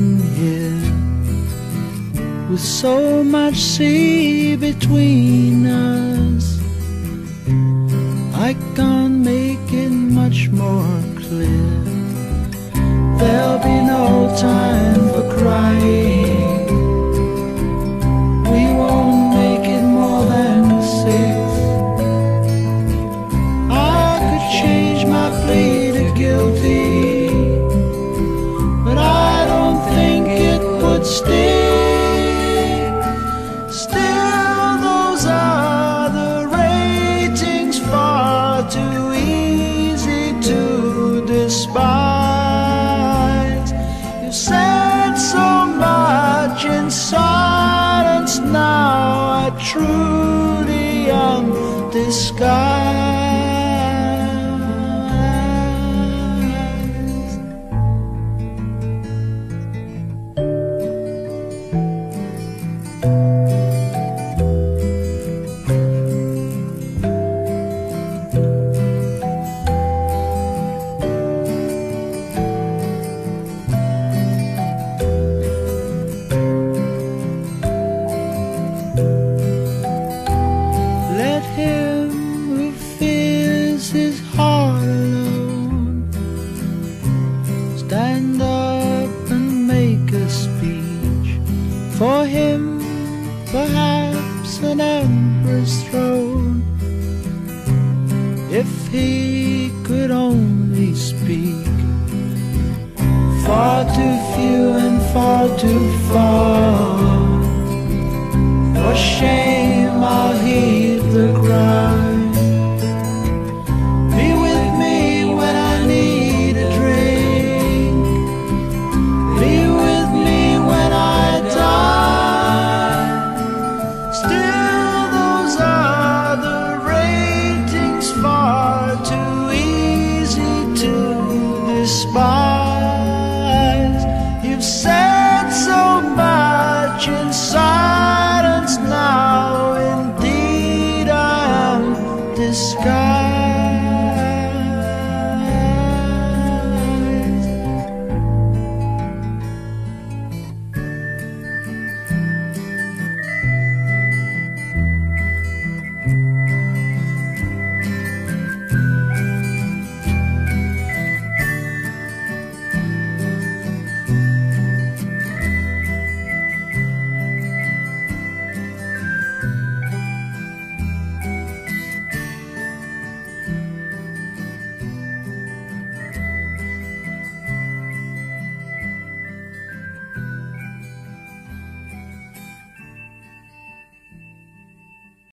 sitting here with so much sea between us. I can't make it much more clear. There'll be no time for crying. We won't make it more than 6. I could change my plea to guilty, but I don't think it would stick. Still, those are the ratings, far too easy to despise. You said so much in silence, now I truly am disguised. Let him who fears his heart alone stand up and make a speech. For him, perhaps an emperor's throne, if he could only speak. Far too few and far too far, for shame I'll hear